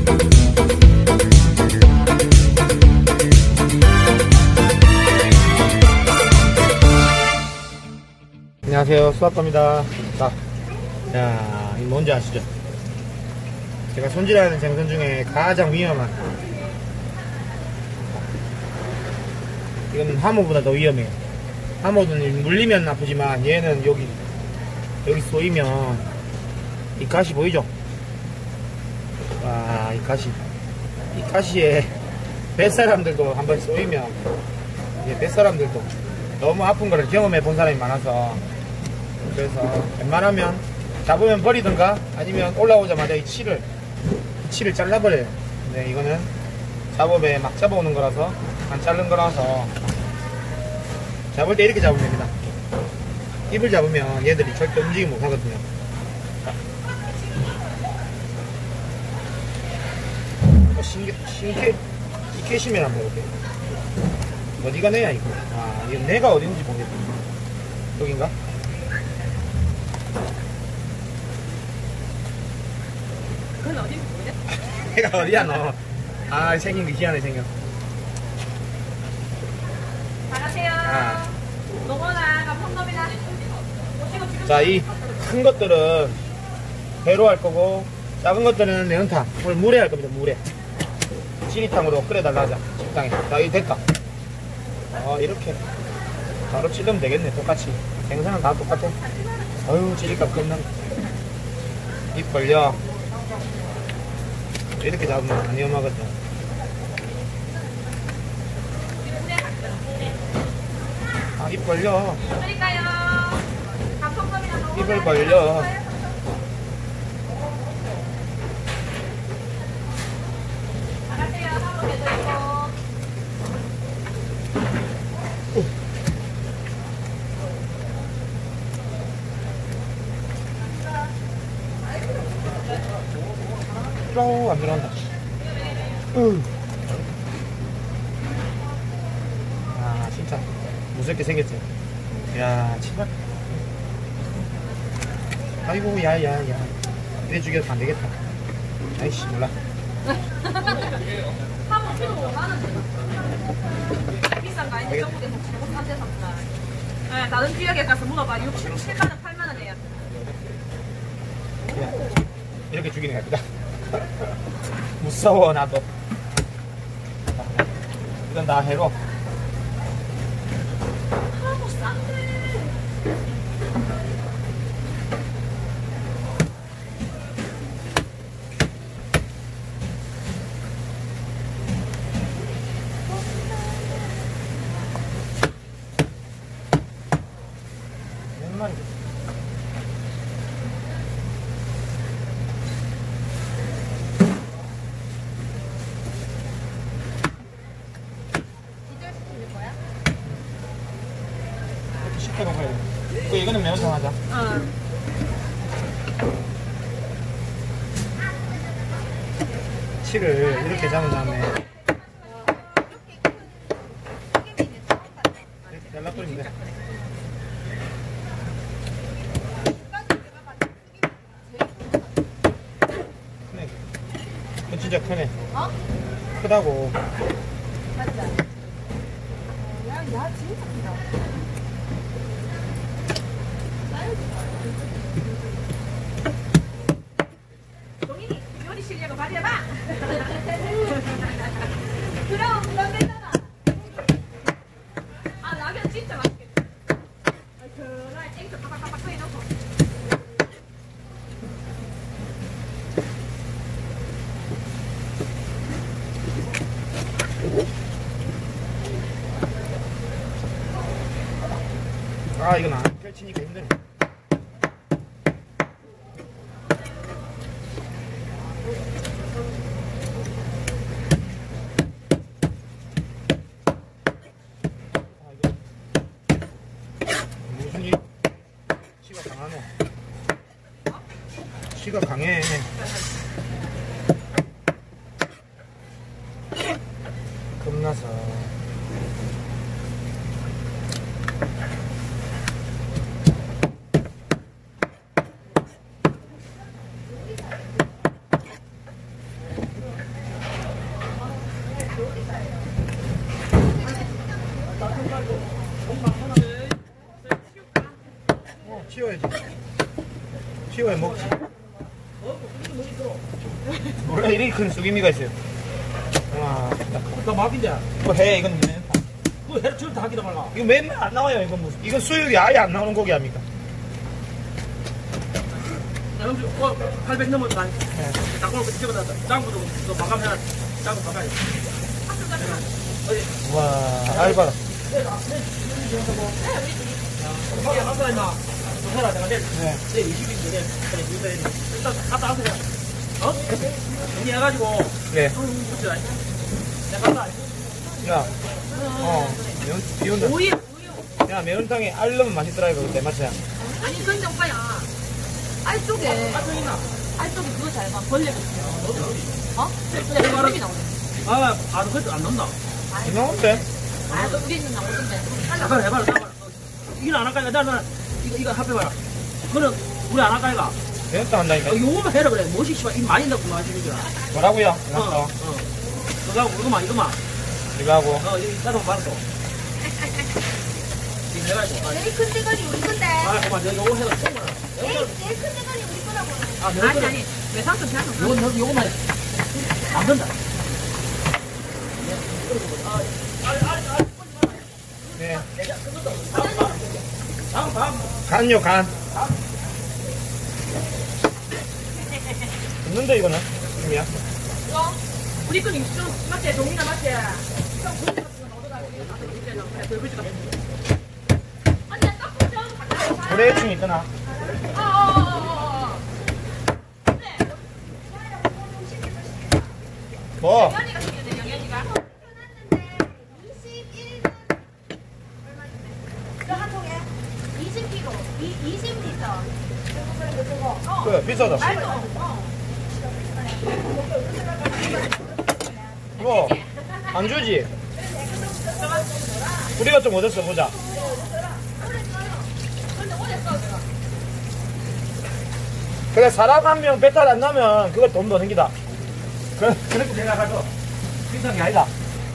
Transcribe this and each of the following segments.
안녕하세요, 수학과입니다. 자, 이거 뭔지 아시죠? 제가 손질하는 생선 중에 가장 위험한, 이거는 하모보다 더 위험해요. 하모는 물리면 아프지만 얘는 여기 쏘이면 이 가시 보이죠? 와, 이 가시에 뱃사람들도 한번 쏘이면, 뱃사람들도 너무 아픈 거를 경험해 본 사람이 많아서, 그래서 웬만하면 잡으면 버리든가 아니면 올라오자마자 이 치를 잘라버려요. 근데 이거는 작업에 막 잡아오는 거라서, 안 자른 거라서 잡을 때 이렇게 잡으면 됩니다. 입을 잡으면 얘들이 절대 움직임 못 하거든요. 이 캐시면 한번 볼게요. 어디가 내야 이거? 아, 이거 내가 어딘지 모르겠네. 여긴가? 그건 어딘지 모르겠어. 내가 어디야 너? 아, 생긴 게 희한해 생겨. 잘하세요. 노거나 폰덤이나. 자, 이 큰 것들은 배로 할 거고, 작은 것들은 매운탕, 오늘 물에 할 겁니다. 물에 지리탕으로 끓여달라 하자, 식당에. 자, 이 됐다. 이렇게 바로 찌르면 되겠네. 똑같이 생선은 다 똑같아. 어휴, 찌릴값 겁나. 입 벌려. 이렇게 잡으면 안 위험하거든. 아, 입 벌려. 입을 벌려. 안 들어간다. 아, 진짜 무섭게 생겼지. 야, 치발. 아이고, 야야야. 이래 죽여도 안 되겠다. 아이씨, 몰라. 하모 키로 5만원 비싼 거 아닌데 전국에서 최고 싼 데서 네, 다른 지역에 가서 물어봐. 7만원, 8만원이에요. 이렇게 죽이는 겁니다. 무서워, 나도. 이건 다 해로. 하모 싼데. 몇 마리? 시켜놓고 해야 돼. 이거는 매운탕 하자. 치를 이렇게 잡은 다음에 이렇게 잘라버리면 돼. 크네. 이건 진짜 크네. 크다고. 맞자. 야, 진짜 크다. 동인이 요리 실력을 발휘해봐. 그럼 부담 되잖아. 아, 라면 진짜 맛있겠다. 그날 땡초 팍팍팍팍 끓여놓고. 아, 이건 안 펼치니까 힘드네. 무슨 일? 치가 강하네. 치가 강해. 겁나서. 치워야지. 치워야 먹지. 원래 이렇게 큰 쑥이미가 있어요. 와, 나 막인데. 이거 해, 이건 맨. 그 해를 지금 다 하기도 말라. 이거 맨날 안 나와요, 이건 무슨. 이건 수육이 아예 안 나오는 고기 아닙니까? 야, 형수, 800 넘어간. 네. 닭골 집어다 짱구도 마감해라. 짱구 마감해. 와, 알바다. 아까 임마. 해라. 내가 내일 네. 20일 전에 그래 일단 갔다 하세요. 어? 정리해가지고. 네. 내가 갔다. 야, 비 온다. 우유. 야, 매운탕에 알 넣으면 맛있더라, 이거. 내 맛이야. 아니 근데 오빠야 알 쪽에 아, 있나? 알 쪽에 그거 잘 봐. 벌레가 있어요. 어? 근데 벌레이 나오네. 그래도 안 넣나? 안 나온대? 아, 너 우리는 나오던데. 잠깐 해봐라. 이건 안 할까? 나 이거 합해봐라. 그럼 우리 안 할까? 이가? 매운탕 한다니까. 요거만 해라 그래. 뭐시 씨발 입 많이 넣고 마시는 거야. 뭐라고요? 알았어. 그거하고 이거만. 이거 하고. 나도 말았어. 이거 해가지고. 제일 큰 대가리 우리 건데. 그만 요거 해가 총 제일 큰 대가리 우리 거라고. 아니. 외상도 그냥 요거만 안 된다. 네. 다음. 간요, 간. 없는데, 이거는? 지금이야? 이거 우리 건 있어. 맞지? 동이나 맞지? 형 고기 같은 거 넣어가지고 나도 이제는 그래. 돌불지가 아니 나 딱 보자. 고래충 있더나? 뭐? 영현이가 생겼네. 영현이가. 21만 저한 통에 20kg, 20리터. 저거. 그래, 비싸다. 알도. 뭐? 안 주지? 우리가 좀 얻었어, 보자. 그래, 사람 한 명 배탈 안 나면 그걸 돈 더 생기다. 그렇게 생각하죠. 비싼 게 아니다.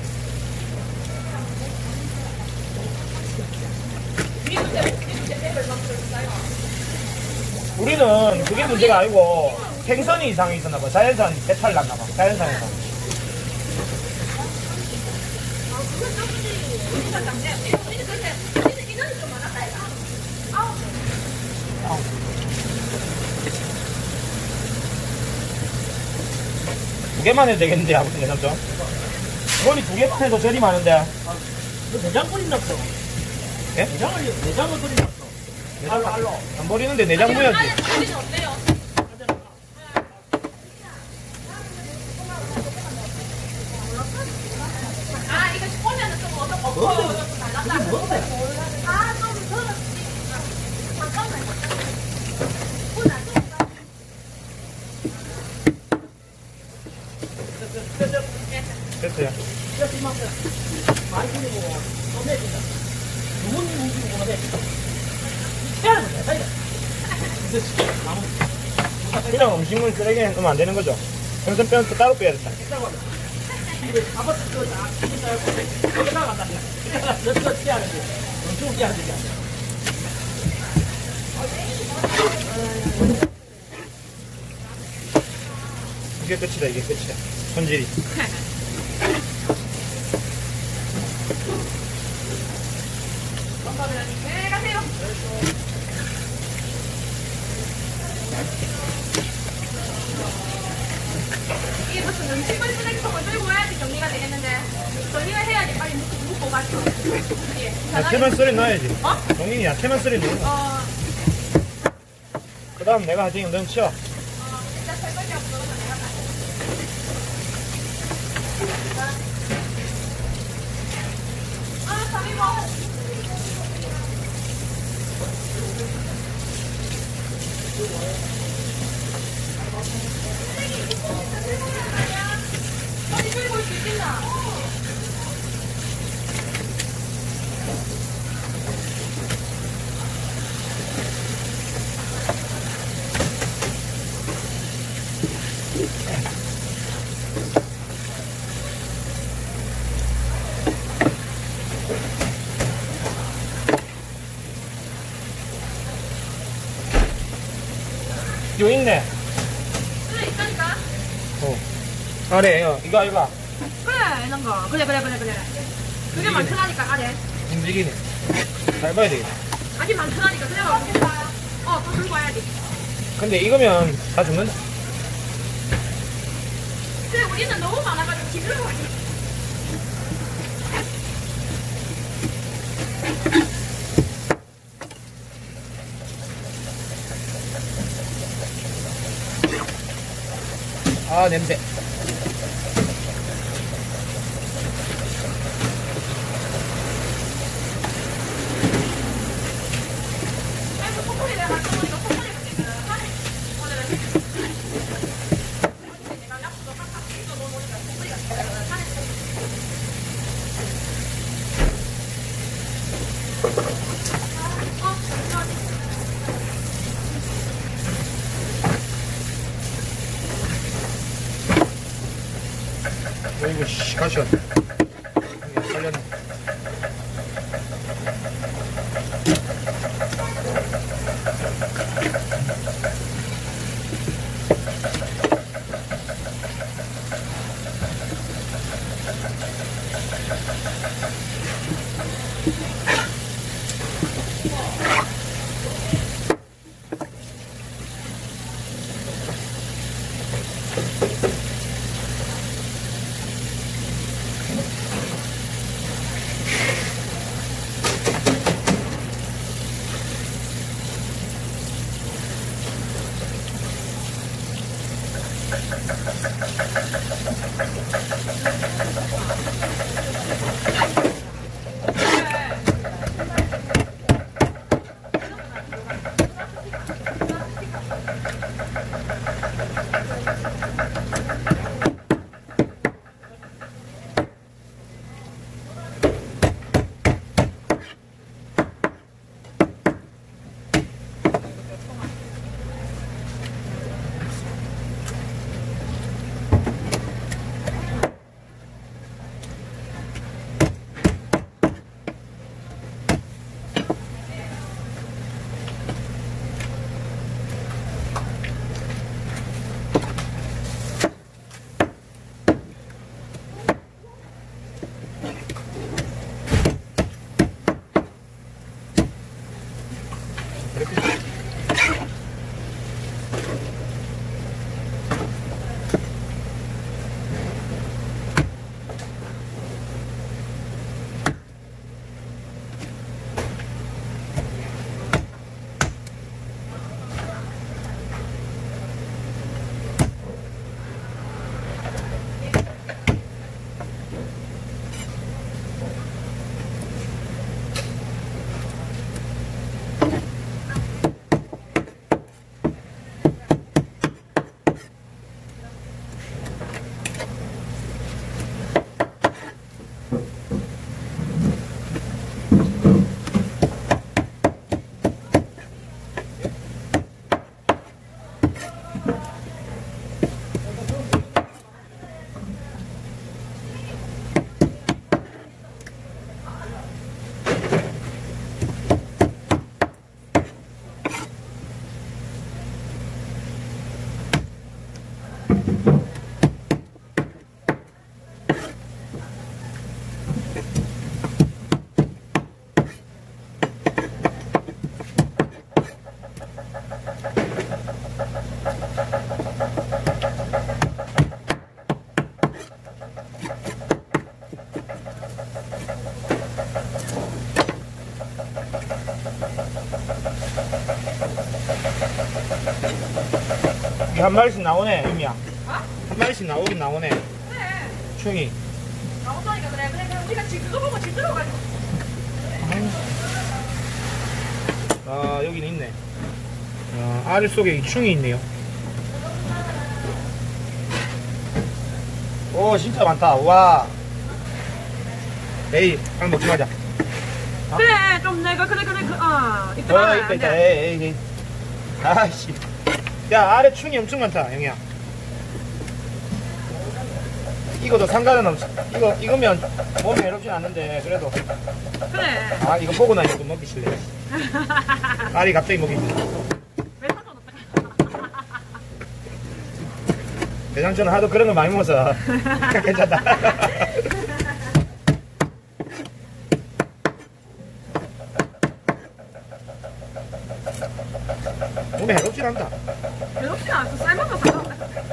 우리는 그게 문제가 아니고 생선이 이상이 있었나봐. 자연산 배탈 났나봐. 자연산에서. 두 개만 해도 되겠는데, 아무튼 괜찮죠? 이거니 두 개만 해도 절이 많은데. 너 내장 뿌린 났어. 예? 내장을 뿌린 났어. 알로. 안 버리는데 내장 무야지. 우리는 어때요? 아 이거 오면은 좀 어떻고 달랐다. 아좀 덜었지. 잠깐만. 됐어요. 많이 뿌리고, 또 내준다. 누군지 움직이고 그러네. 태하는 거야, 사이다. 그냥 음식물 쓰레기에 넣으면 안 되는 거죠. 생선 뼈는 또 따로 빼야겠다. 아파트 그거 다, 여기 나간다. 너 피하는데. 엄청 피하는데. 이게 끝이다, 이게 끝이야. 손질이. 네 가세요. 이게 무슨 음식물 쓰레기통을 들고 와야지 정리가 되겠는데 정리가 해야지 빨리 묵고 가시고. 야채만 썰어 놔야지. 어? 정인이 야채만 썰어 놓어. 그 다음 내가 하지, 넌 치워. 일단 설거지 하고 그러면 내가 아, 잠이 뭐. 어디 들고 올 수 있겠나? 요 있네. 그래, 있다니까. 아래, 이거. 그래, 이런 거. 그래. 그게 많더라니까, 아래. 움직이네. 잘 봐야 되겠다. 아직 많더라니까. 그래, 또 들고 와야지. 근데 이거면 다 죽는다. 그래, 우리는 너무 많아가지고 지금 와야지. 아, 냄새. 아이고, 콧물이 내가 갈 거니까 콧물이 붙이거든. 내가 약수도 팍팍 씻어 놓으니까 콧물이 같거든. 어이구, 씨, 가시 왔네. 살렸네. 이게 한 마리씩 나오네, 의미야. 한 마리씩 나오긴 나오네. 그래. 충이. 나온다니까 그래. 그래. 우리가 지금 그거 보고 지금 들어가지고. 아, 여기는 있네. 알 속에 충이 있네요. 오, 진짜 많다. 와. 에이, 그냥 먹지 마자. 그래. 좀 내가 그래. 와, 있다. 에이. 아씨. 야, 아래 충이 엄청 많다, 영희야. 이거도 상관은 없어. 이거면 몸에 해롭진 않는데, 그래도. 그래. 아, 이거 보고 나니까 먹기 싫네. 알이 갑자기 먹기 싫네. 왜 상관없다. 대장초는 하도 그런 거 많이 먹어서 괜찮다. 몸에 해롭진 않다. 외롭진 않고 삶아서 상관없다.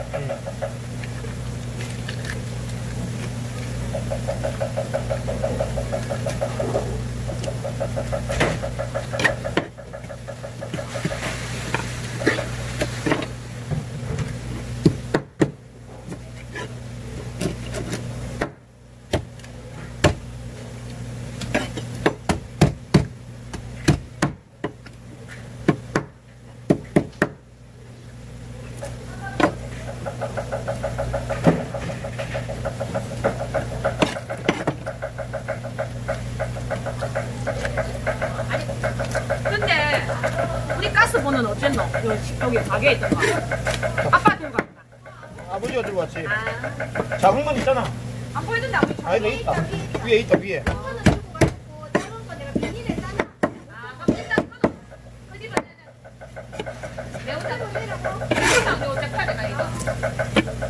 근데 우리 가스보는 어쨌노? 여기 가게에 있던 거. 아빠 들고 갔다. 아버지가 들고 왔지. 아, 작은 건 있잖아. 안 보이던데 아버지. 아니, 있다. 위에 있다, 위에. 이거는 들고 가지고 작은 거 내가 비닐에 싸놔. 아, 그럼 일단 끊어. 끄집어 내자. 매운탕 끓이라고? 매운탕 매운 짝팔 내가 이거.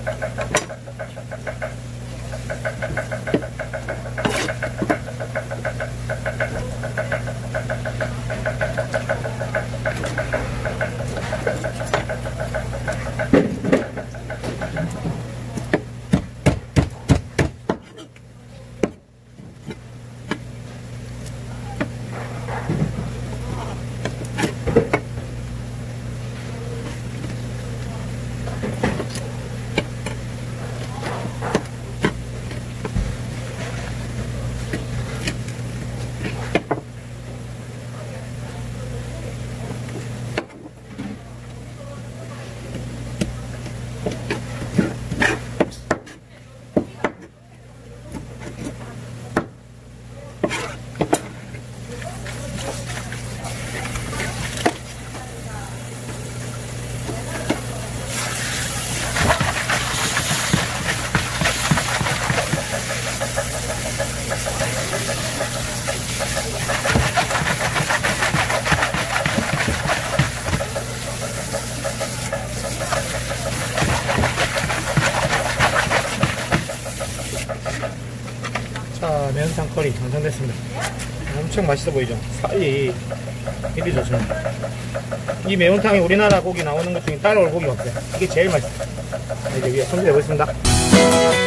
자, 매운탕 커리 완성됐습니다. 엄청 맛있어 보이죠? 살이 입이 좋습니다. 이 매운탕이 우리나라 고기 나오는 것 중에 따라올 고기가 없어요. 이게 제일 맛있어요. 이제 위에 손질해 보겠습니다.